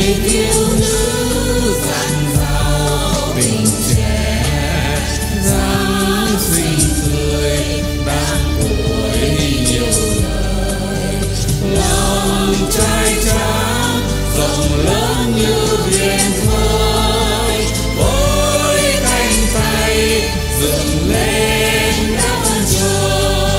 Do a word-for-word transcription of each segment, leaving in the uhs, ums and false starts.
thiếu nữ dặn dò tình trẻ, Giáng sinh tươi đang tuổi nhiều đời. Lòng trai tráng rộng lớn như biển khơi, với cánh tay dựng lên đất trời.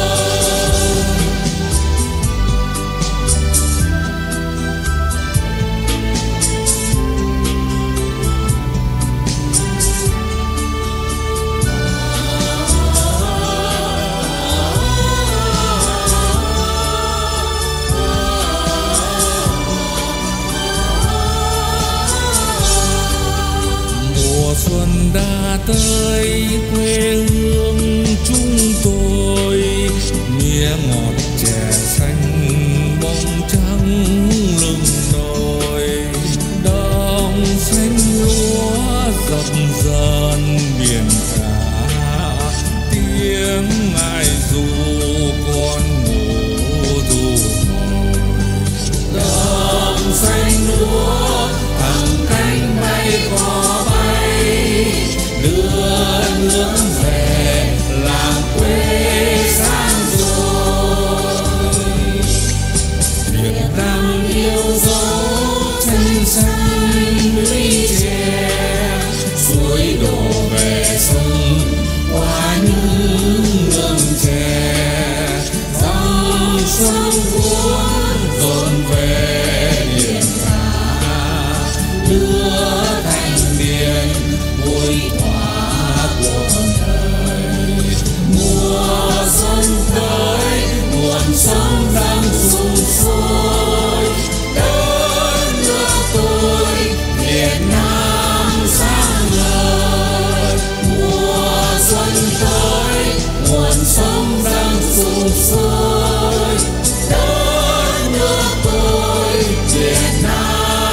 Xuân đã tới quê hương chúng tôi, mía ngọt chè xanh bông trắng lưng nồi, đồng xanh lúa dập dờn biển cả, tiếng ai ru con ngủ dù mỏi. Đồng xanh lúa thẳng cánh bay có bay, đưa nước về làng quê sang rồi. Việt Nam yêu dấu chân xanh lũy tre, suối đổ về sông qua những ngưỡng tre, dòng sông cuốn dồn về biển cả, đưa thành biển vui tỏa cuộc đời. Mùa xuân tới, nguồn sống đang sục sôi, đất nước tôi Việt Nam sáng ngời. Mùa xuân tới, nguồn sống đang sục sôi, đất nước tôi Việt Nam.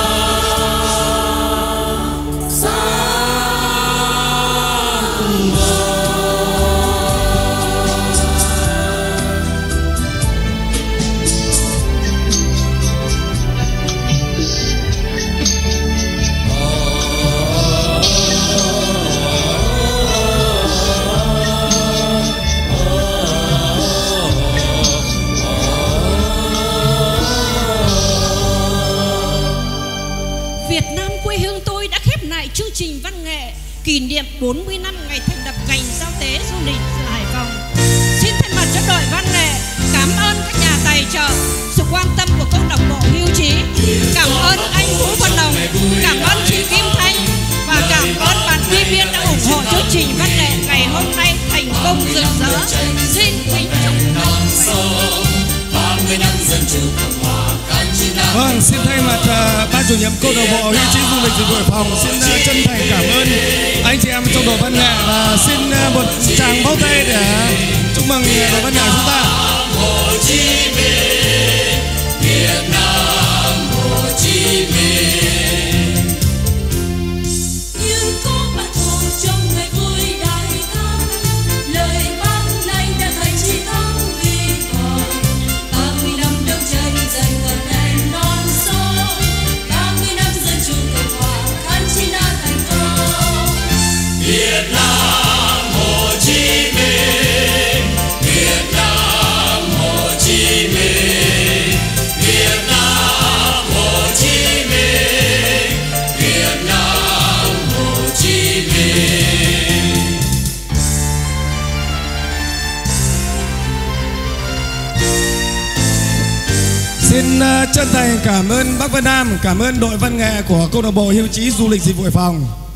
Chương trình văn nghệ kỷ niệm bốn mươi năm ngày thành lập ngành giao tế du lịch Hải Phòng. Xin thay mặt cho đội văn nghệ cảm ơn các nhà tài trợ, sự quan tâm của câu lạc bộ Hưu Trí. Cảm ơn anh Vũ Văn Đồng, cảm ơn chị Kim Thanh và cảm ơn bạn Huy Viên đã ủng hộ chương trình văn nghệ ngày hôm nay thành công rực rỡ. Xin kính chúc năm sống ba mươi năm dân chủ Cộng hòa. Vâng, xin thay mặt uh, ban chủ nhiệm câu lạc bộ Hưu Trí du lịch dịch vụ Hải Phòng xin uh, chân thành cảm ơn anh chị em trong đội văn nghệ và xin uh, một tràng vỗ tay để chúc mừng đội văn nghệ chúng ta. Hồ Chí Minh, Việt Nam Hồ Chí Minh. Như có bác Hồ trong ngày vui đại thắng, lời bác này đã thành chiến thắng huy hoàng. ba mươi năm đấu tranh giành ngọn đèn non sông, ba mươi năm dân chủ Cộng hòa kháng chiến đã thành công. Việt Nam Hồ Chí Minh, Việt Nam Hồ Chí Minh, Việt Nam Hồ Chí Minh, Việt Nam Hồ Chí Minh. Xin uh, chân thành cảm ơn bác Văn Nam, cảm ơn đội văn nghệ của câu lạc bộ Hưu Trí du lịch dịch vụ Hải Phòng.